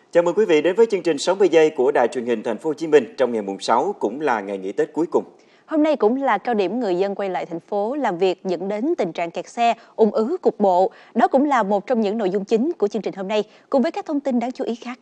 Chào mừng quý vị đến với chương trình 60 giây của Đài Truyền hình Thành phố Hồ Chí Minh trong ngày mùng 6 cũng là ngày nghỉ Tết cuối cùng. Hôm nay cũng là cao điểm người dân quay lại thành phố làm việc dẫn đến tình trạng kẹt xe, ùn ứ cục bộ. Đó cũng là một trong những nội dung chính của chương trình hôm nay, cùng với các thông tin đáng chú ý khác.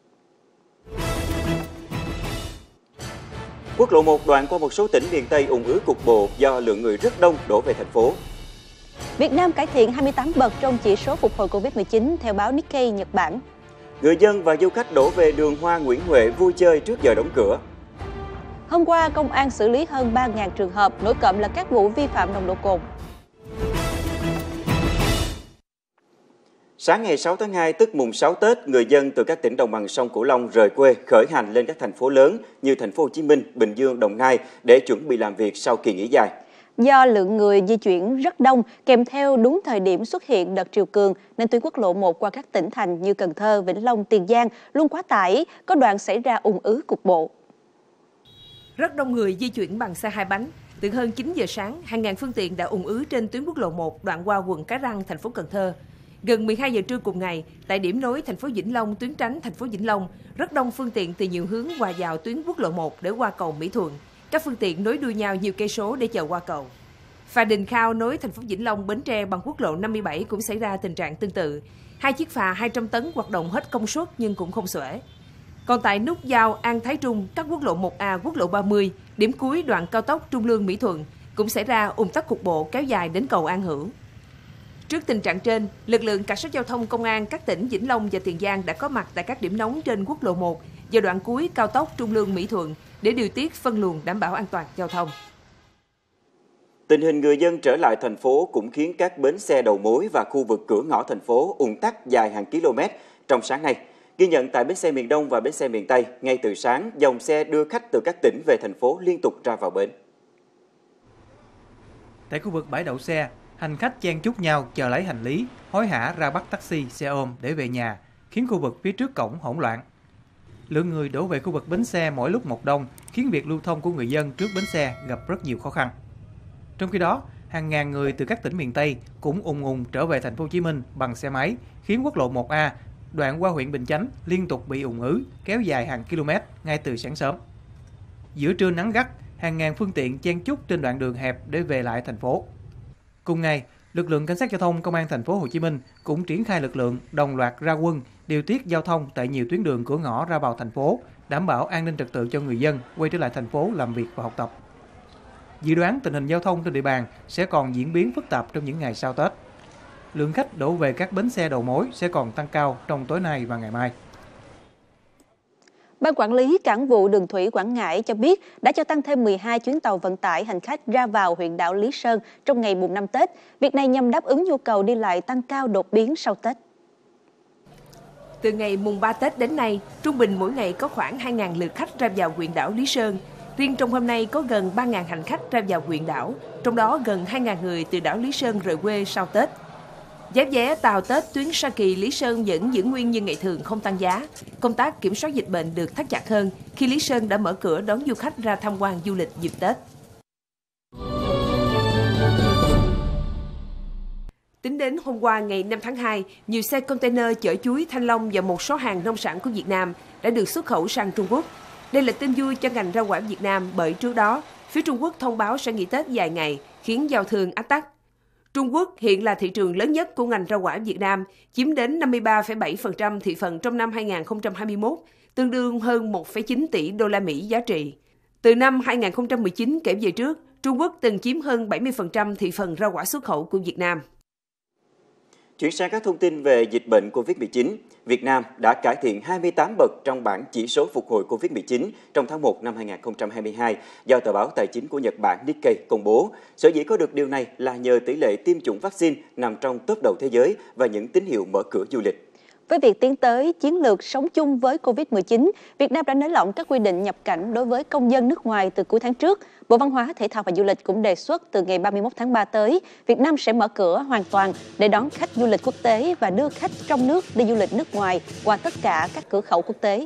Quốc lộ 1 đoạn qua một số tỉnh miền Tây ùn ứ cục bộ do lượng người rất đông đổ về thành phố. Việt Nam cải thiện 28 bậc trong chỉ số phục hồi Covid-19 theo báo Nikkei Nhật Bản. Người dân và du khách đổ về đường Hoa Nguyễn Huệ vui chơi trước giờ đóng cửa. Hôm qua, công an xử lý hơn 3.000 trường hợp, nổi cộm là các vụ vi phạm nồng độ cồn. Sáng ngày 6 tháng 2, tức mùng 6 Tết, người dân từ các tỉnh đồng bằng sông Cửu Long rời quê khởi hành lên các thành phố lớn như Thành phố Hồ Chí Minh, Bình Dương, Đồng Nai để chuẩn bị làm việc sau kỳ nghỉ dài. Do lượng người di chuyển rất đông, kèm theo đúng thời điểm xuất hiện đợt triều cường, nên tuyến quốc lộ 1 qua các tỉnh thành như Cần Thơ, Vĩnh Long, Tiền Giang luôn quá tải, có đoạn xảy ra ùn ứ cục bộ. Rất đông người di chuyển bằng xe hai bánh. Từ hơn 9 giờ sáng, hàng ngàn phương tiện đã ùn ứ trên tuyến quốc lộ 1 đoạn qua quận Cái Răng, thành phố Cần Thơ. Gần 12 giờ trưa cùng ngày, tại điểm nối thành phố Vĩnh Long, tuyến tránh thành phố Vĩnh Long, rất đông phương tiện từ nhiều hướng hòa vào tuyến quốc lộ 1 để qua cầu Mỹ Thuận. Các phương tiện nối đuôi nhau nhiều cây số để chờ qua cầu. Phà Đình Khao nối thành phố Vĩnh Long, Bến Tre bằng quốc lộ 57 cũng xảy ra tình trạng tương tự. Hai chiếc phà 200 tấn hoạt động hết công suất nhưng cũng không xuể. Còn tại nút giao An Thái Trung, các quốc lộ 1A, quốc lộ 30, điểm cuối đoạn cao tốc Trung Lương Mỹ Thuận cũng xảy ra ùn tắc cục bộ kéo dài đến cầu An Hữu. Trước tình trạng trên, lực lượng cảnh sát giao thông công an các tỉnh Vĩnh Long và Tiền Giang đã có mặt tại các điểm nóng trên quốc lộ 1 và đoạn cuối cao tốc Trung Lương Mỹ Thuận để điều tiết phân luồng đảm bảo an toàn giao thông. Tình hình người dân trở lại thành phố cũng khiến các bến xe đầu mối và khu vực cửa ngõ thành phố ùn tắc dài hàng km trong sáng nay. Ghi nhận tại bến xe miền Đông và bến xe miền Tây, ngay từ sáng, dòng xe đưa khách từ các tỉnh về thành phố liên tục ra vào bến. Tại khu vực bãi đậu xe, hành khách chen chúc nhau chờ lấy hành lý, hối hả ra bắt taxi, xe ôm để về nhà, khiến khu vực phía trước cổng hỗn loạn. Lượng người đổ về khu vực bến xe mỗi lúc một đông, khiến việc lưu thông của người dân trước bến xe gặp rất nhiều khó khăn. Trong khi đó, hàng ngàn người từ các tỉnh miền Tây cũng ùn ùn trở về thành phố Hồ Chí Minh bằng xe máy, khiến quốc lộ 1A đoạn qua huyện Bình Chánh liên tục bị ùn ứ, kéo dài hàng km ngay từ sáng sớm. Giữa trưa nắng gắt, hàng ngàn phương tiện chen chúc trên đoạn đường hẹp để về lại thành phố. Cùng ngày, lực lượng cảnh sát giao thông công an thành phố Hồ Chí Minh cũng triển khai lực lượng đồng loạt ra quân điều tiết giao thông tại nhiều tuyến đường cửa ngõ ra vào thành phố, đảm bảo an ninh trật tự cho người dân quay trở lại thành phố làm việc và học tập. Dự đoán tình hình giao thông trên địa bàn sẽ còn diễn biến phức tạp trong những ngày sau Tết. Lượng khách đổ về các bến xe đầu mối sẽ còn tăng cao trong tối nay và ngày mai. Ban quản lý cảng vụ đường thủy Quảng Ngãi cho biết đã cho tăng thêm 12 chuyến tàu vận tải hành khách ra vào huyện đảo Lý Sơn trong ngày mùng 5 Tết. Việc này nhằm đáp ứng nhu cầu đi lại tăng cao đột biến sau Tết. Từ ngày mùng 3 Tết đến nay, trung bình mỗi ngày có khoảng 2.000 lượt khách ra vào huyện đảo Lý Sơn. Riêng trong hôm nay có gần 3.000 hành khách ra vào huyện đảo, trong đó gần 2.000 người từ đảo Lý Sơn rời quê sau Tết. Giá vé tàu Tết tuyến Sa Kỳ Lý Sơn vẫn giữ nguyên như ngày thường, không tăng giá. Công tác kiểm soát dịch bệnh được thắt chặt hơn khi Lý Sơn đã mở cửa đón du khách ra tham quan du lịch dịp Tết. Tính đến hôm qua ngày 5 tháng 2, nhiều xe container chở chuối, thanh long và một số hàng nông sản của Việt Nam đã được xuất khẩu sang Trung Quốc. Đây là tin vui cho ngành rau quả Việt Nam bởi trước đó, phía Trung Quốc thông báo sẽ nghỉ Tết dài ngày, khiến giao thương ách tắc. Trung Quốc hiện là thị trường lớn nhất của ngành rau quả Việt Nam, chiếm đến 53,7% thị phần trong năm 2021, tương đương hơn 1,9 tỷ đô la Mỹ giá trị. Từ năm 2019 kể về trước, Trung Quốc từng chiếm hơn 70% thị phần rau quả xuất khẩu của Việt Nam. Chuyển sang các thông tin về dịch bệnh COVID-19, Việt Nam đã cải thiện 28 bậc trong bảng chỉ số phục hồi COVID-19 trong tháng 1 năm 2022 do tờ báo tài chính của Nhật Bản Nikkei công bố. Sở dĩ có được điều này là nhờ tỷ lệ tiêm chủng vaccine nằm trong top đầu thế giới và những tín hiệu mở cửa du lịch. Với việc tiến tới chiến lược sống chung với Covid-19, Việt Nam đã nới lỏng các quy định nhập cảnh đối với công dân nước ngoài từ cuối tháng trước. Bộ Văn hóa, Thể thao và Du lịch cũng đề xuất từ ngày 31 tháng 3 tới, Việt Nam sẽ mở cửa hoàn toàn để đón khách du lịch quốc tế và đưa khách trong nước đi du lịch nước ngoài qua tất cả các cửa khẩu quốc tế.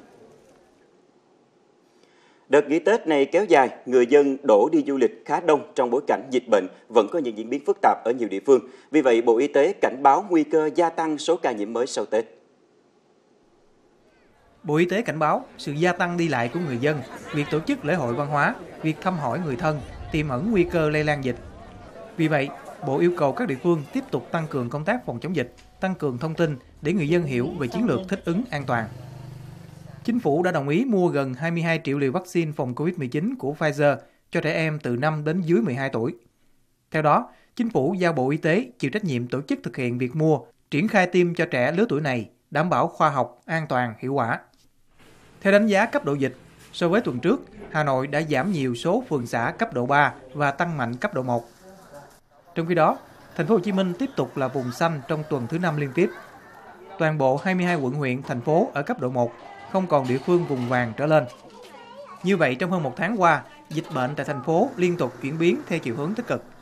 Đợt nghỉ Tết này kéo dài, người dân đổ đi du lịch khá đông trong bối cảnh dịch bệnh vẫn có những diễn biến phức tạp ở nhiều địa phương. Vì vậy, Bộ Y tế cảnh báo nguy cơ gia tăng số ca nhiễm mới sau Tết. Bộ Y tế cảnh báo sự gia tăng đi lại của người dân, việc tổ chức lễ hội văn hóa, việc thăm hỏi người thân tiềm ẩn nguy cơ lây lan dịch. Vì vậy, Bộ yêu cầu các địa phương tiếp tục tăng cường công tác phòng chống dịch, tăng cường thông tin để người dân hiểu về chiến lược thích ứng an toàn. Chính phủ đã đồng ý mua gần 22 triệu liều vaccine phòng COVID-19 của Pfizer cho trẻ em từ 5 đến dưới 12 tuổi. Theo đó, Chính phủ giao Bộ Y tế chịu trách nhiệm tổ chức thực hiện việc mua, triển khai tiêm cho trẻ lứa tuổi này, đảm bảo khoa học, an toàn, hiệu quả. Theo đánh giá cấp độ dịch, so với tuần trước, Hà Nội đã giảm nhiều số phường xã cấp độ 3 và tăng mạnh cấp độ 1. Trong khi đó, Thành phố Hồ Chí Minh tiếp tục là vùng xanh trong tuần thứ 5 liên tiếp. Toàn bộ 22 quận huyện, thành phố ở cấp độ 1, không còn địa phương vùng vàng trở lên. Như vậy, trong hơn một tháng qua, dịch bệnh tại thành phố liên tục chuyển biến theo chiều hướng tích cực.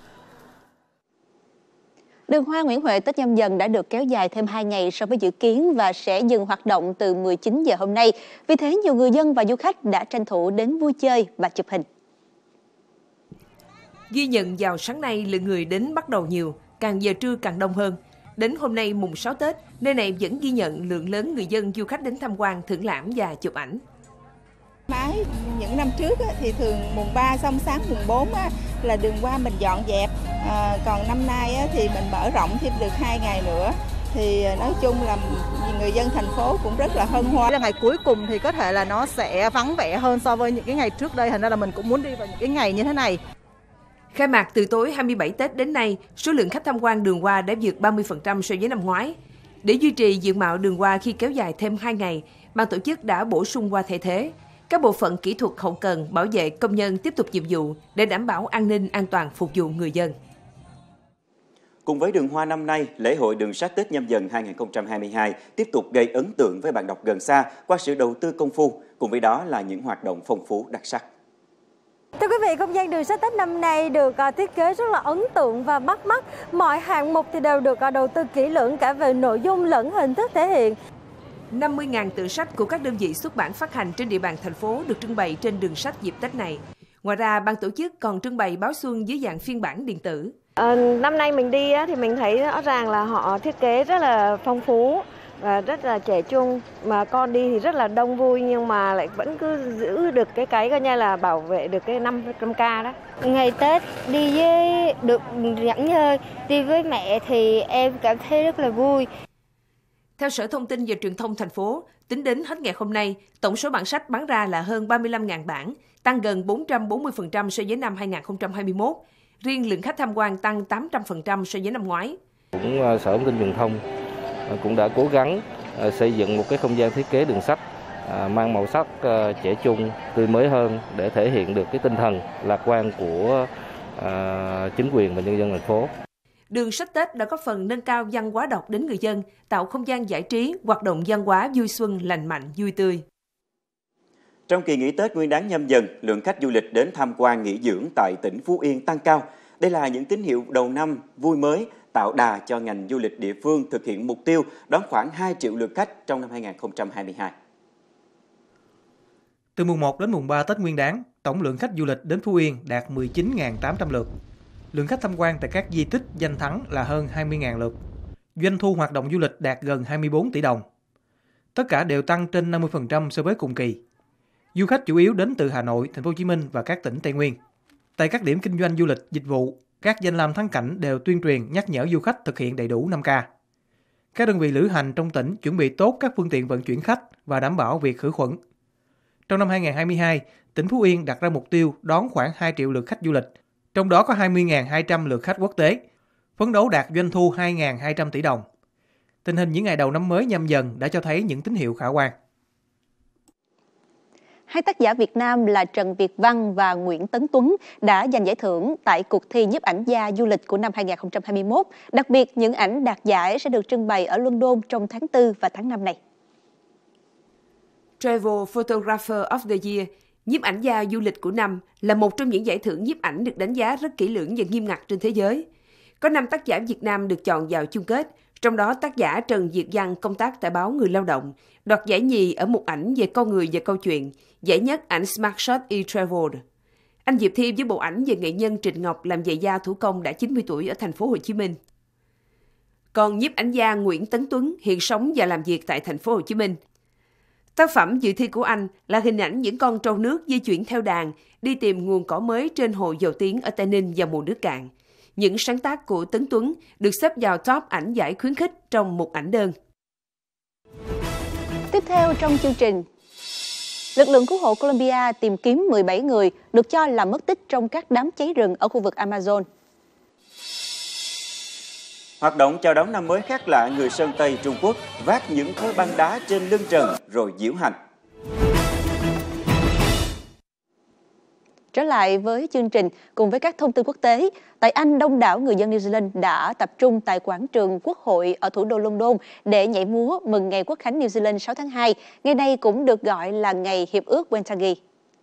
Đường hoa Nguyễn Huệ Tết Nhâm Dần đã được kéo dài thêm 2 ngày so với dự kiến và sẽ dừng hoạt động từ 19 giờ hôm nay. Vì thế, nhiều người dân và du khách đã tranh thủ đến vui chơi và chụp hình. Ghi nhận vào sáng nay, lượng người đến bắt đầu nhiều, càng giờ trưa càng đông hơn. Đến hôm nay mùng 6 Tết, nơi này vẫn ghi nhận lượng lớn người dân du khách đến tham quan, thưởng lãm và chụp ảnh. Những năm trước thì thường mùng 3 xong sáng mùng 4 là đường hoa mình dọn dẹp, còn năm nay thì mình mở rộng thêm được 2 ngày nữa. Thì nói chung là người dân thành phố cũng rất là hân hoan. Là ngày cuối cùng thì có thể là nó sẽ vắng vẻ hơn so với những cái ngày trước đây, thành ra là mình cũng muốn đi vào những cái ngày như thế này. Khai mạc từ tối 27 Tết đến nay, số lượng khách tham quan đường hoa đã vượt 30% so với năm ngoái. Để duy trì diện mạo đường hoa khi kéo dài thêm 2 ngày, ban tổ chức đã bổ sung hoa thay thế. Các bộ phận kỹ thuật hậu cần, bảo vệ công nhân tiếp tục nhiệm vụ để đảm bảo an ninh an toàn phục vụ người dân. Cùng với đường hoa năm nay, lễ hội đường sách Tết Nhâm Dần 2022 tiếp tục gây ấn tượng với bạn đọc gần xa qua sự đầu tư công phu, cùng với đó là những hoạt động phong phú đặc sắc. Thưa quý vị, không gian đường sách Tết năm nay được thiết kế rất là ấn tượng và bắt mắt. Mọi hạng mục thì đều được đầu tư kỹ lưỡng cả về nội dung lẫn hình thức thể hiện. 50.000 tựa sách của các đơn vị xuất bản phát hành trên địa bàn thành phố được trưng bày trên đường sách dịp Tết này. Ngoài ra, ban tổ chức còn trưng bày báo xuân dưới dạng phiên bản điện tử. Năm nay mình đi thì mình thấy rõ ràng là họ thiết kế rất là phong phú và rất là trẻ trung, mà con đi thì rất là đông vui nhưng mà lại vẫn cứ giữ được cái coi như là bảo vệ được cái 5K đó. Ngày Tết đi với được dẫn hơi, đi với mẹ thì em cảm thấy rất là vui. Theo Sở Thông tin và Truyền thông thành phố, tính đến hết ngày hôm nay, tổng số bản sách bán ra là hơn 35.000 bản, tăng gần 440% so với năm 2021. Riêng lượng khách tham quan tăng 800% so với năm ngoái. Sở Thông tin Truyền thông cũng đã cố gắng xây dựng một cái không gian thiết kế đường sách mang màu sắc trẻ trung, tươi mới hơn để thể hiện được cái tinh thần lạc quan của chính quyền và nhân dân thành phố. Đường sách Tết đã góp phần nâng cao văn hóa đọc đến người dân, tạo không gian giải trí, hoạt động văn hóa vui xuân lành mạnh, vui tươi. Trong kỳ nghỉ Tết Nguyên đán Nhâm Dần, lượng khách du lịch đến tham quan nghỉ dưỡng tại tỉnh Phú Yên tăng cao. Đây là những tín hiệu đầu năm vui mới, tạo đà cho ngành du lịch địa phương thực hiện mục tiêu đón khoảng 2 triệu lượt khách trong năm 2022. Từ mùng 1 đến mùng 3 Tết Nguyên đán, tổng lượng khách du lịch đến Phú Yên đạt 19.800 lượt. Lượng khách tham quan tại các di tích danh thắng là hơn 20.000 lượt. Doanh thu hoạt động du lịch đạt gần 24 tỷ đồng. Tất cả đều tăng trên 50% so với cùng kỳ. Du khách chủ yếu đến từ Hà Nội, Thành phố Hồ Chí Minh và các tỉnh Tây Nguyên. Tại các điểm kinh doanh du lịch, dịch vụ, các danh lam thắng cảnh đều tuyên truyền nhắc nhở du khách thực hiện đầy đủ 5K. Các đơn vị lữ hành trong tỉnh chuẩn bị tốt các phương tiện vận chuyển khách và đảm bảo việc khử khuẩn. Trong năm 2022, tỉnh Phú Yên đặt ra mục tiêu đón khoảng 2 triệu lượt khách du lịch, trong đó có 20.200 lượt khách quốc tế, phấn đấu đạt doanh thu 2.200 tỷ đồng. Tình hình những ngày đầu năm mới Nhâm Dần đã cho thấy những tín hiệu khả quan. Hai tác giả Việt Nam là Trần Việt Văn và Nguyễn Tấn Tuấn đã giành giải thưởng tại cuộc thi nhiếp ảnh gia du lịch của năm 2021. Đặc biệt, những ảnh đạt giải sẽ được trưng bày ở London trong tháng 4 và tháng 5 này. Travel Photographer of the Year, nhiếp ảnh gia du lịch của năm, là một trong những giải thưởng nhiếp ảnh được đánh giá rất kỹ lưỡng và nghiêm ngặt trên thế giới. Có 5 tác giả Việt Nam được chọn vào chung kết, trong đó tác giả Trần Việt Văn công tác tại báo Người Lao động, đoạt giải nhì ở một ảnh về con người và câu chuyện, giải nhất ảnh Smart Shot e-Travel. Anh Diệp Thi với bộ ảnh về nghệ nhân Trịnh Ngọc làm giày da thủ công đã 90 tuổi ở thành phố Hồ Chí Minh. Còn nhiếp ảnh gia Nguyễn Tấn Tuấn hiện sống và làm việc tại thành phố Hồ Chí Minh. Tác phẩm dự thi của anh là hình ảnh những con trâu nước di chuyển theo đàn, đi tìm nguồn cỏ mới trên hồ Dầu Tiếng ở Tây Ninh vào mùa nước cạn. Những sáng tác của Tấn Tuấn được xếp vào top ảnh giải khuyến khích trong một ảnh đơn. Tiếp theo trong chương trình, lực lượng cứu hộ Colombia tìm kiếm 17 người được cho là mất tích trong các đám cháy rừng ở khu vực Amazon. Hoạt động chào đón năm mới khác lạ người Sơn Tây Trung Quốc vác những khối băng đá trên lưng trần rồi diễu hành. Trở lại với chương trình cùng với các thông tin quốc tế, tại Anh, đông đảo người dân New Zealand đã tập trung tại quảng trường Quốc hội ở thủ đô London để nhảy múa mừng ngày Quốc khánh New Zealand 6 tháng 2. Ngày này cũng được gọi là ngày Hiệp ước Waitangi.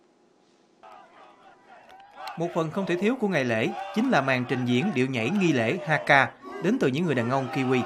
Một phần không thể thiếu của ngày lễ chính là màn trình diễn điệu nhảy nghi lễ Haka đến từ những người đàn ông Kiwi.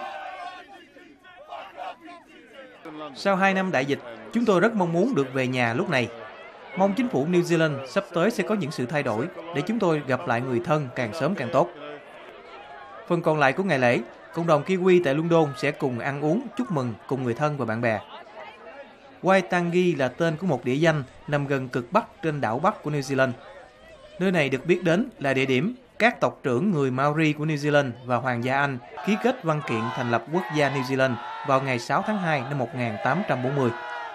Sau 2 năm đại dịch, chúng tôi rất mong muốn được về nhà lúc này. Mong chính phủ New Zealand sắp tới sẽ có những sự thay đổi để chúng tôi gặp lại người thân càng sớm càng tốt. Phần còn lại của ngày lễ, cộng đồng Kiwi tại London sẽ cùng ăn uống, chúc mừng cùng người thân và bạn bè. Waitangi là tên của một địa danh nằm gần cực Bắc trên đảo Bắc của New Zealand. Nơi này được biết đến là địa điểm các tộc trưởng người Maori của New Zealand và Hoàng gia Anh ký kết văn kiện thành lập quốc gia New Zealand vào ngày 6 tháng 2 năm 1840.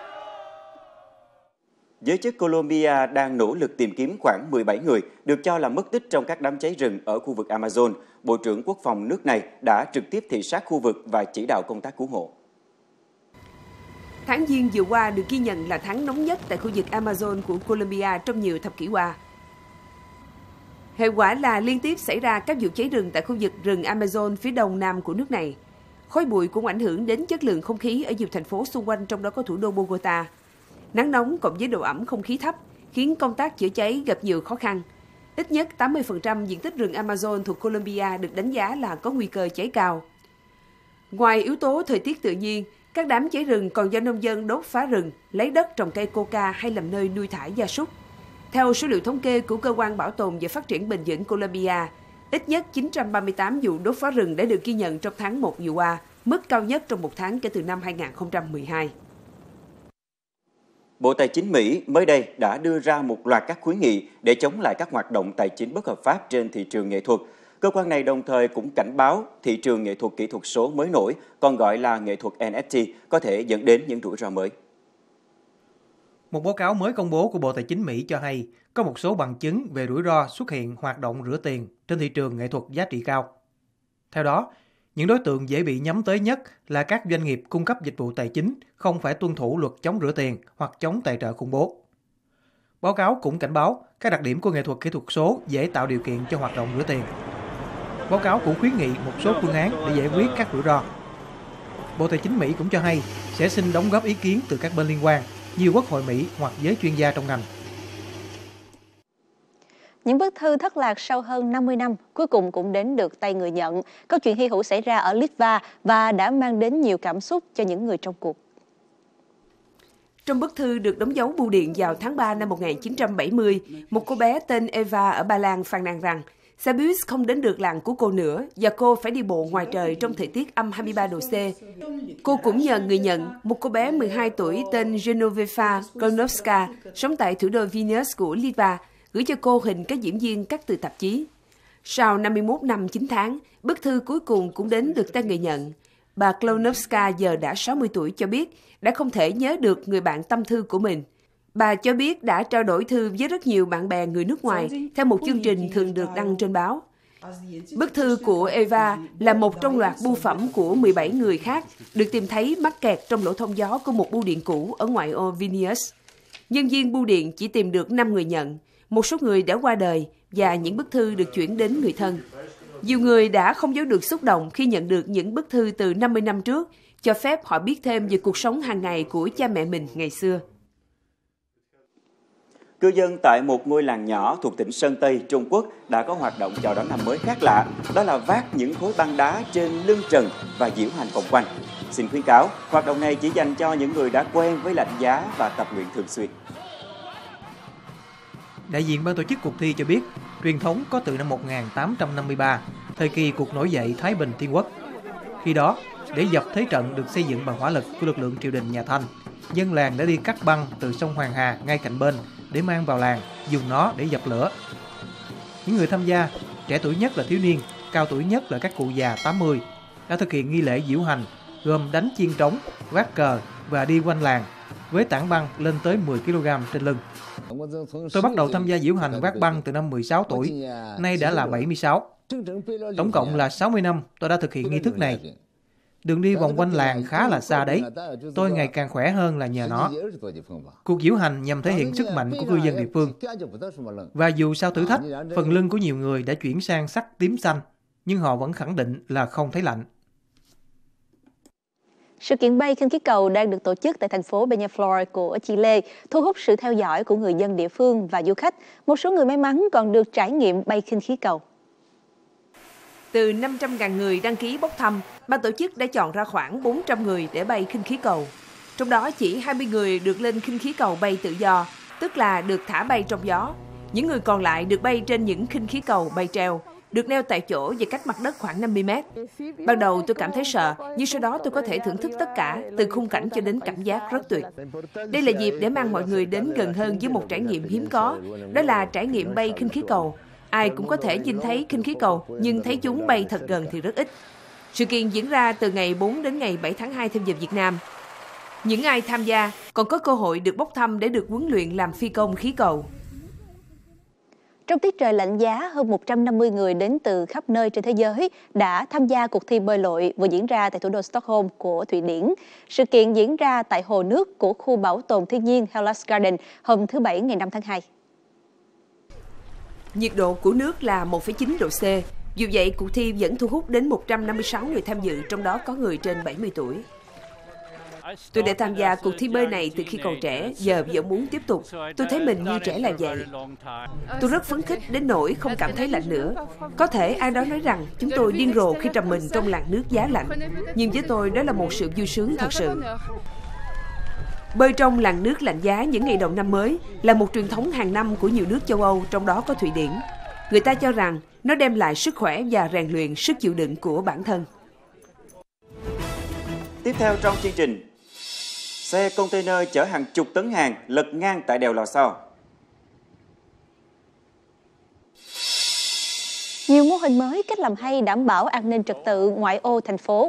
Giới chức Colombia đang nỗ lực tìm kiếm khoảng 17 người được cho là mất tích trong các đám cháy rừng ở khu vực Amazon. Bộ trưởng Quốc phòng nước này đã trực tiếp thị sát khu vực và chỉ đạo công tác cứu hộ. Tháng Giêng vừa qua được ghi nhận là tháng nóng nhất tại khu vực Amazon của Colombia trong nhiều thập kỷ qua. Hệ quả là liên tiếp xảy ra các vụ cháy rừng tại khu vực rừng Amazon phía đông nam của nước này. Khói bụi cũng ảnh hưởng đến chất lượng không khí ở nhiều thành phố xung quanh, trong đó có thủ đô Bogota. Nắng nóng cộng với độ ẩm không khí thấp khiến công tác chữa cháy gặp nhiều khó khăn. Ít nhất 80% diện tích rừng Amazon thuộc Colombia được đánh giá là có nguy cơ cháy cao. Ngoài yếu tố thời tiết tự nhiên, các đám cháy rừng còn do nông dân đốt phá rừng, lấy đất trồng cây coca hay làm nơi nuôi thả gia súc. Theo số liệu thống kê của Cơ quan Bảo tồn và Phát triển Bền vững Colombia, ít nhất 938 vụ đốt phá rừng đã được ghi nhận trong tháng 1 vừa qua, mức cao nhất trong một tháng kể từ năm 2012. Bộ Tài chính Mỹ mới đây đã đưa ra một loạt các khuyến nghị để chống lại các hoạt động tài chính bất hợp pháp trên thị trường nghệ thuật. Cơ quan này đồng thời cũng cảnh báo thị trường nghệ thuật kỹ thuật số mới nổi, còn gọi là nghệ thuật NFT, có thể dẫn đến những rủi ro mới. Một báo cáo mới công bố của Bộ Tài chính Mỹ cho hay có một số bằng chứng về rủi ro xuất hiện hoạt động rửa tiền trên thị trường nghệ thuật giá trị cao. Theo đó, những đối tượng dễ bị nhắm tới nhất là các doanh nghiệp cung cấp dịch vụ tài chính không phải tuân thủ luật chống rửa tiền hoặc chống tài trợ khủng bố. Báo cáo cũng cảnh báo các đặc điểm của nghệ thuật kỹ thuật số dễ tạo điều kiện cho hoạt động rửa tiền. Báo cáo cũng khuyến nghị một số phương án để giải quyết các rủi ro. Bộ Tài chính Mỹ cũng cho hay sẽ xin đóng góp ý kiến từ các bên liên quan như Quốc hội Mỹ hoặc giới chuyên gia trong ngành. Những bức thư thất lạc sau hơn 50 năm cuối cùng cũng đến được tay người nhận. Câu chuyện hy hữu xảy ra ở Litva và đã mang đến nhiều cảm xúc cho những người trong cuộc. Trong bức thư được đóng dấu bưu điện vào tháng 3 năm 1970, một cô bé tên Eva ở Ba Lan phàn nàn rằng xe bus không đến được làng của cô nữa và cô phải đi bộ ngoài trời trong thời tiết âm 23 độ C. Cô cũng nhờ người nhận, một cô bé 12 tuổi tên Genoveva Kolnovska, sống tại thủ đô Vilnius của Litva, gửi cho cô hình các diễn viên cắt từ tạp chí. Sau 51 năm 9 tháng, bức thư cuối cùng cũng đến được tay người nhận. Bà Kolnovska giờ đã 60 tuổi cho biết đã không thể nhớ được người bạn tâm thư của mình. Bà cho biết đã trao đổi thư với rất nhiều bạn bè người nước ngoài theo một chương trình thường được đăng trên báo. Bức thư của Eva là một trong loạt bưu phẩm của 17 người khác được tìm thấy mắc kẹt trong lỗ thông gió của một bưu điện cũ ở ngoại ô Vilnius. Nhân viên bưu điện chỉ tìm được 5 người nhận, một số người đã qua đời và những bức thư được chuyển đến người thân. Nhiều người đã không giấu được xúc động khi nhận được những bức thư từ 50 năm trước, cho phép họ biết thêm về cuộc sống hàng ngày của cha mẹ mình ngày xưa. Cư dân tại một ngôi làng nhỏ thuộc tỉnh Sơn Tây, Trung Quốc đã có hoạt động chào đón năm mới khác lạ, đó là vác những khối băng đá trên lưng trần và diễu hành vòng quanh. Xin khuyến cáo, hoạt động này chỉ dành cho những người đã quen với lạnh giá và tập luyện thường xuyên. Đại diện ban tổ chức cuộc thi cho biết, truyền thống có từ năm 1853, thời kỳ cuộc nổi dậy Thái Bình Thiên Quốc. Khi đó, để dập thế trận được xây dựng bằng hỏa lực của lực lượng triều đình nhà Thanh, dân làng đã đi cắt băng từ sông Hoàng Hà ngay cạnh bên để mang vào làng, dùng nó để dập lửa. Những người tham gia, trẻ tuổi nhất là thiếu niên, cao tuổi nhất là các cụ già 80, đã thực hiện nghi lễ diễu hành gồm đánh chiên trống, vác cờ và đi quanh làng với tảng băng lên tới 10 kg trên lưng. Tôi bắt đầu tham gia diễu hành vác băng từ năm 16 tuổi, nay đã là 76. Tổng cộng là 60 năm tôi đã thực hiện nghi thức này. Đường đi vòng quanh làng khá là xa đấy. Tôi ngày càng khỏe hơn là nhờ nó. Cuộc diễu hành nhằm thể hiện sức mạnh của cư dân địa phương. Và dù sau thử thách, phần lưng của nhiều người đã chuyển sang sắc tím xanh, nhưng họ vẫn khẳng định là không thấy lạnh. Sự kiện bay khinh khí cầu đang được tổ chức tại thành phố Peñaflor của Chile, thu hút sự theo dõi của người dân địa phương và du khách. Một số người may mắn còn được trải nghiệm bay khinh khí cầu. Từ 500.000 người đăng ký bốc thăm, ban tổ chức đã chọn ra khoảng 400 người để bay khinh khí cầu. Trong đó chỉ 20 người được lên khinh khí cầu bay tự do, tức là được thả bay trong gió. Những người còn lại được bay trên những khinh khí cầu bay treo, được neo tại chỗ và cách mặt đất khoảng 50 mét. Ban đầu tôi cảm thấy sợ, nhưng sau đó tôi có thể thưởng thức tất cả, từ khung cảnh cho đến cảm giác rất tuyệt. Đây là dịp để mang mọi người đến gần hơn với một trải nghiệm hiếm có, đó là trải nghiệm bay khinh khí cầu. Ai cũng có thể nhìn thấy khinh khí cầu, nhưng thấy chúng bay thật gần thì rất ít. Sự kiện diễn ra từ ngày 4 đến ngày 7 tháng 2 theo giờ Việt Nam. Những ai tham gia còn có cơ hội được bốc thăm để được huấn luyện làm phi công khí cầu. Trong tiết trời lạnh giá, hơn 150 người đến từ khắp nơi trên thế giới đã tham gia cuộc thi bơi lội vừa diễn ra tại thủ đô Stockholm của Thụy Điển. Sự kiện diễn ra tại hồ nước của khu bảo tồn thiên nhiên Hellas Garden hôm thứ Bảy ngày 5 tháng 2. Nhiệt độ của nước là 1,9 độ C. Dù vậy, cuộc thi vẫn thu hút đến 156 người tham dự, trong đó có người trên 70 tuổi. Tôi đã tham gia cuộc thi bơi này từ khi còn trẻ, giờ vẫn muốn tiếp tục. Tôi thấy mình như trẻ lại vậy. Tôi rất phấn khích đến nỗi không cảm thấy lạnh nữa. Có thể ai đó nói rằng chúng tôi điên rồ khi trầm mình trong làn nước giá lạnh. Nhưng với tôi đó là một sự vui sướng thật sự. Bơi trong làn nước lạnh giá những ngày đầu năm mới là một truyền thống hàng năm của nhiều nước châu Âu, trong đó có Thụy Điển. Người ta cho rằng nó đem lại sức khỏe và rèn luyện sức chịu đựng của bản thân. Tiếp theo trong chương trình, xe container chở hàng chục tấn hàng lật ngang tại đèo Lò Xo. Nhiều mô hình mới cách làm hay đảm bảo an ninh trật tự ngoại ô thành phố.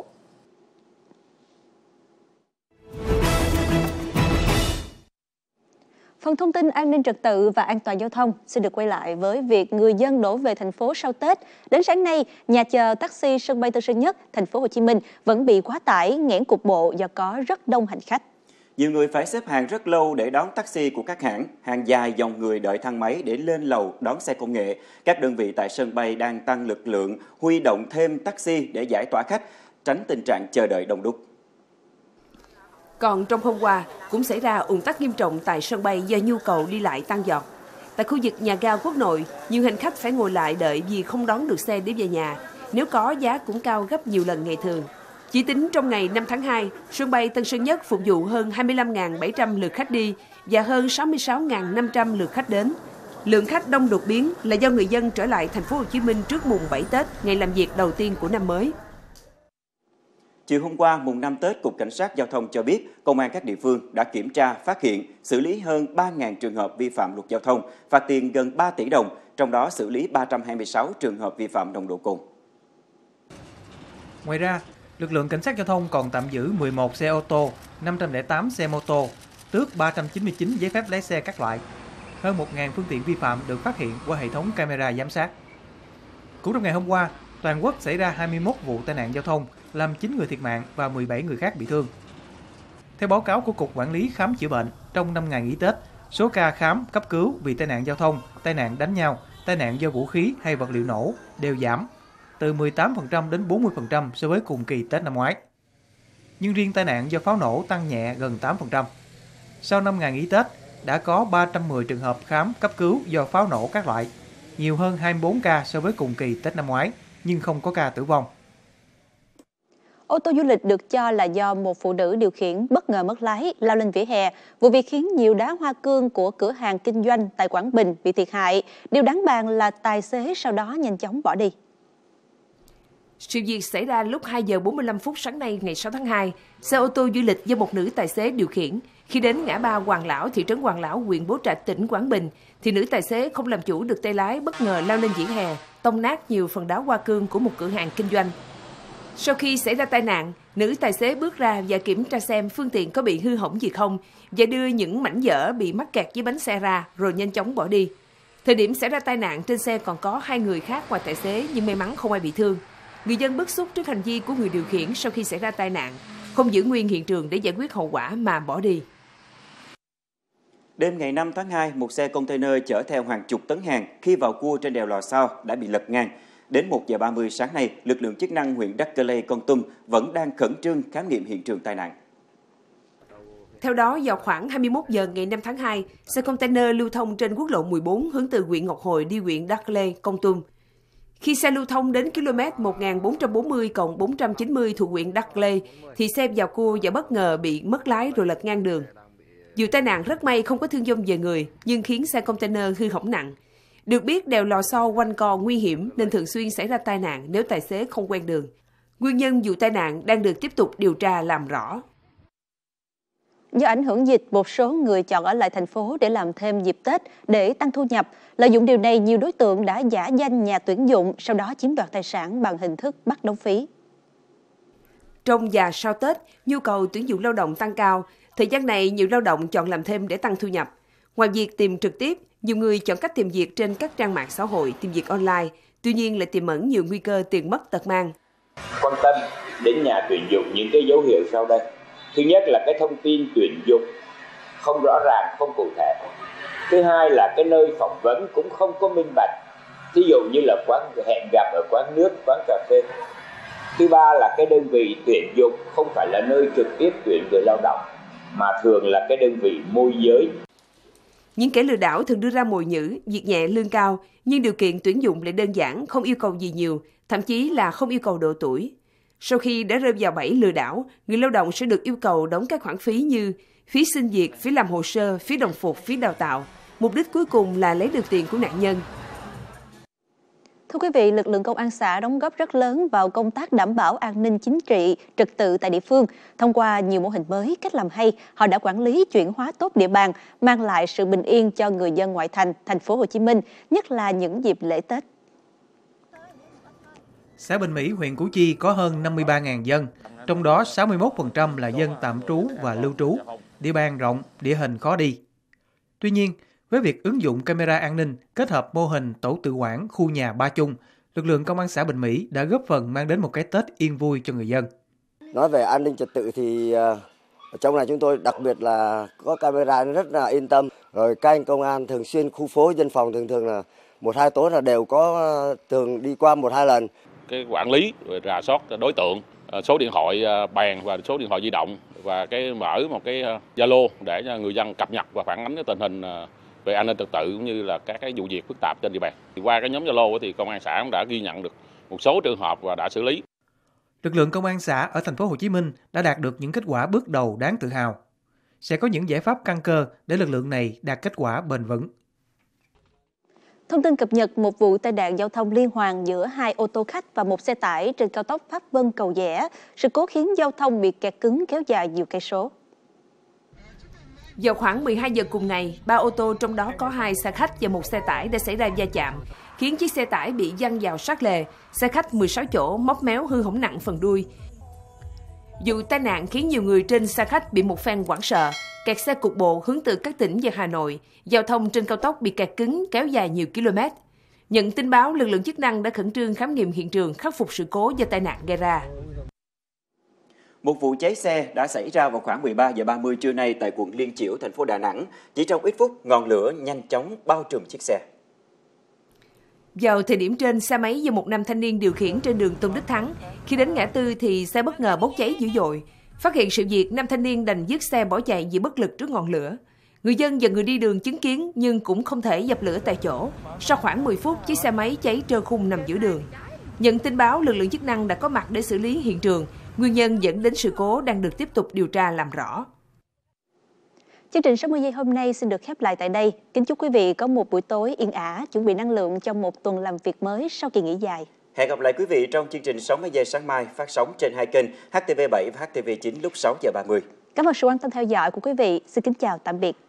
Phần thông tin an ninh trật tự và an toàn giao thông xin được quay lại với việc người dân đổ về thành phố sau Tết. Đến sáng nay, nhà chờ taxi sân bay Tân Sơn Nhất, thành phố Hồ Chí Minh vẫn bị quá tải, nghẽn cục bộ do có rất đông hành khách. Nhiều người phải xếp hàng rất lâu để đón taxi của các hãng, hàng dài dòng người đợi thang máy để lên lầu đón xe công nghệ. Các đơn vị tại sân bay đang tăng lực lượng, huy động thêm taxi để giải tỏa khách, tránh tình trạng chờ đợi đông đúc. Còn trong hôm qua, cũng xảy ra ùn tắc nghiêm trọng tại sân bay do nhu cầu đi lại tăng vọt. Tại khu vực nhà ga Quốc Nội, nhiều hành khách phải ngồi lại đợi vì không đón được xe để về nhà. Nếu có, giá cũng cao gấp nhiều lần ngày thường. Chỉ tính trong ngày 5 tháng 2, sân bay Tân Sơn Nhất phục vụ hơn 25.700 lượt khách đi và hơn 66.500 lượt khách đến. Lượng khách đông đột biến là do người dân trở lại thành phố Hồ Chí Minh trước mùng 7 Tết, ngày làm việc đầu tiên của năm mới. Chiều hôm qua, mùng 5 Tết, Cục Cảnh sát Giao thông cho biết, Công an các địa phương đã kiểm tra, phát hiện, xử lý hơn 3.000 trường hợp vi phạm luật giao thông, phạt tiền gần 3 tỷ đồng, trong đó xử lý 326 trường hợp vi phạm nồng độ cồn. Ngoài ra, lực lượng Cảnh sát Giao thông còn tạm giữ 11 xe ô tô, 508 xe mô tô, tước 399 giấy phép lái xe các loại. Hơn 1.000 phương tiện vi phạm được phát hiện qua hệ thống camera giám sát. Cũng trong ngày hôm qua, toàn quốc xảy ra 21 vụ tai nạn giao thông, làm 9 người thiệt mạng và 17 người khác bị thương. Theo báo cáo của Cục Quản lý Khám chữa bệnh, trong 5 ngày nghỉ Tết, số ca khám cấp cứu vì tai nạn giao thông, tai nạn đánh nhau, tai nạn do vũ khí hay vật liệu nổ đều giảm, từ 18% đến 40% so với cùng kỳ Tết năm ngoái. Nhưng riêng tai nạn do pháo nổ tăng nhẹ gần 8%. Sau 5 ngày nghỉ Tết, đã có 310 trường hợp khám cấp cứu do pháo nổ các loại, nhiều hơn 24 ca so với cùng kỳ Tết năm ngoái, nhưng không có ca tử vong. Ô tô du lịch được cho là do một phụ nữ điều khiển bất ngờ mất lái, lao lên vỉa hè. Vụ việc khiến nhiều đá hoa cương của cửa hàng kinh doanh tại Quảng Bình bị thiệt hại. Điều đáng bàn là tài xế sau đó nhanh chóng bỏ đi. Sự việc xảy ra lúc 2 giờ 45 phút sáng nay ngày 6 tháng 2. Xe ô tô du lịch do một nữ tài xế điều khiển. Khi đến ngã ba Hoàng Lão, thị trấn Hoàng Lão, huyện Bố Trạch, tỉnh Quảng Bình, thì nữ tài xế không làm chủ được tay lái, bất ngờ lao lên vỉa hè, tông nát nhiều phần đá hoa cương của một cửa hàng kinh doanh. Sau khi xảy ra tai nạn, nữ tài xế bước ra và kiểm tra xem phương tiện có bị hư hỏng gì không và đưa những mảnh vỡ bị mắc kẹt dưới bánh xe ra rồi nhanh chóng bỏ đi. Thời điểm xảy ra tai nạn, trên xe còn có 2 người khác ngoài tài xế nhưng may mắn không ai bị thương. Người dân bức xúc trước hành vi của người điều khiển sau khi xảy ra tai nạn, không giữ nguyên hiện trường để giải quyết hậu quả mà bỏ đi. Đêm ngày 5 tháng 2, một xe container chở theo hàng chục tấn hàng khi vào cua trên đèo Lò Xao đã bị lật ngang. Đến 1 giờ 30 sáng nay, lực lượng chức năng huyện Đắc Cơ Lây, Kon Tum vẫn đang khẩn trương khám nghiệm hiện trường tai nạn. Theo đó, vào khoảng 21 giờ ngày 5 tháng 2, xe container lưu thông trên quốc lộ 14 hướng từ huyện Ngọc Hồi đi huyện Đắc Lây, Kon Tum. Khi xe lưu thông đến km 1440+490 thuộc huyện Đắc Lây, thì xe vào cua và bất ngờ bị mất lái rồi lật ngang đường. Vụ tai nạn rất may không có thương vong về người, nhưng khiến xe container hư hỏng nặng. Được biết, đèo Lò Xao quanh co nguy hiểm nên thường xuyên xảy ra tai nạn nếu tài xế không quen đường. Nguyên nhân vụ tai nạn đang được tiếp tục điều tra làm rõ. Do ảnh hưởng dịch, một số người chọn ở lại thành phố để làm thêm dịp Tết để tăng thu nhập. Lợi dụng điều này, nhiều đối tượng đã giả danh nhà tuyển dụng, sau đó chiếm đoạt tài sản bằng hình thức bắt đóng phí. Trong và sau Tết, nhu cầu tuyển dụng lao động tăng cao. Thời gian này, nhiều lao động chọn làm thêm để tăng thu nhập. Ngoài việc tìm trực tiếp, nhiều người chọn cách tìm việc trên các trang mạng xã hội, tìm việc online. Tuy nhiên lại tiềm ẩn nhiều nguy cơ tiền mất tật mang. Quan tâm đến nhà tuyển dụng những cái dấu hiệu sau đây. Thứ nhất là cái thông tin tuyển dụng không rõ ràng, không cụ thể. Thứ hai là cái nơi phỏng vấn cũng không có minh bạch. Ví dụ như là hẹn gặp ở quán nước, quán cà phê. Thứ ba là cái đơn vị tuyển dụng không phải là nơi trực tiếp tuyển người lao động, mà thường là cái đơn vị môi giới. Những kẻ lừa đảo thường đưa ra mồi nhử, việc nhẹ lương cao, nhưng điều kiện tuyển dụng lại đơn giản, không yêu cầu gì nhiều, thậm chí là không yêu cầu độ tuổi. Sau khi đã rơi vào bẫy lừa đảo, người lao động sẽ được yêu cầu đóng các khoản phí như phí xin việc, phí làm hồ sơ, phí đồng phục, phí đào tạo. Mục đích cuối cùng là lấy được tiền của nạn nhân. Thưa quý vị, lực lượng công an xã đóng góp rất lớn vào công tác đảm bảo an ninh chính trị, trật tự tại địa phương. Thông qua nhiều mô hình mới, cách làm hay, họ đã quản lý chuyển hóa tốt địa bàn, mang lại sự bình yên cho người dân ngoại thành, thành phố Hồ Chí Minh, nhất là những dịp lễ Tết. Xã Bình Mỹ, huyện Củ Chi có hơn 53.000 dân, trong đó 61% là dân tạm trú và lưu trú, địa bàn rộng, địa hình khó đi. Tuy nhiên, với việc ứng dụng camera an ninh kết hợp mô hình tổ tự quản khu nhà ba chung, lực lượng công an xã Bình Mỹ đã góp phần mang đến một cái Tết yên vui cho người dân. Nói về an ninh trật tự thì trong này chúng tôi đặc biệt là có camera rất là yên tâm. Rồi các anh công an thường xuyên khu phố dân phòng thường là 1-2 tối là đều có thường đi qua 1-2 lần. Cái quản lý rồi rà soát đối tượng, số điện thoại bàn và số điện thoại di động và cái mở một cái Zalo để cho người dân cập nhật và phản ánh cái tình hình về an ninh trật tự cũng như là các cái vụ việc phức tạp trên địa bàn. Qua cái nhóm Zalo thì công an xã cũng đã ghi nhận được một số trường hợp và đã xử lý. Lực lượng công an xã ở thành phố Hồ Chí Minh đã đạt được những kết quả bước đầu đáng tự hào. Sẽ có những giải pháp căn cơ để lực lượng này đạt kết quả bền vững. Thông tin cập nhật một vụ tai nạn giao thông liên hoàn giữa 2 ô tô khách và một xe tải trên cao tốc Pháp Vân - Cầu Giẽ. Sự cố khiến giao thông bị kẹt cứng kéo dài nhiều cây số. Vào khoảng 12 giờ cùng ngày, 3 ô tô trong đó có 2 xe khách và một xe tải đã xảy ra va chạm, khiến chiếc xe tải bị văng vào sát lề, xe khách 16 chỗ móc méo hư hỏng nặng phần đuôi. Vụ tai nạn khiến nhiều người trên xe khách bị một phen hoảng sợ, kẹt xe cục bộ hướng từ các tỉnh về Hà Nội, giao thông trên cao tốc bị kẹt cứng kéo dài nhiều km. Nhận tin báo, lực lượng chức năng đã khẩn trương khám nghiệm hiện trường, khắc phục sự cố do tai nạn gây ra. Một vụ cháy xe đã xảy ra vào khoảng 13 giờ 30 trưa nay tại quận Liên Chiểu, thành phố Đà Nẵng. Chỉ trong ít phút, ngọn lửa nhanh chóng bao trùm chiếc xe. Vào thời điểm trên, xe máy do một nam thanh niên điều khiển trên đường Tôn Đức Thắng. Khi đến ngã tư thì xe bất ngờ bốc cháy dữ dội. Phát hiện sự việc, nam thanh niên đành dứt xe bỏ chạy vì bất lực trước ngọn lửa. Người dân và người đi đường chứng kiến nhưng cũng không thể dập lửa tại chỗ. Sau khoảng 10 phút, chiếc xe máy cháy trơ khung nằm giữa đường. Nhận tin báo, lực lượng chức năng đã có mặt để xử lý hiện trường. Nguyên nhân dẫn đến sự cố đang được tiếp tục điều tra làm rõ. Chương trình 60 giây hôm nay xin được khép lại tại đây. Kính chúc quý vị có một buổi tối yên ả, chuẩn bị năng lượng cho một tuần làm việc mới sau kỳ nghỉ dài. Hẹn gặp lại quý vị trong chương trình 60 giây sáng mai phát sóng trên hai kênh HTV7 và HTV9 lúc 6 giờ 30. Cảm ơn sự quan tâm theo dõi của quý vị. Xin kính chào tạm biệt.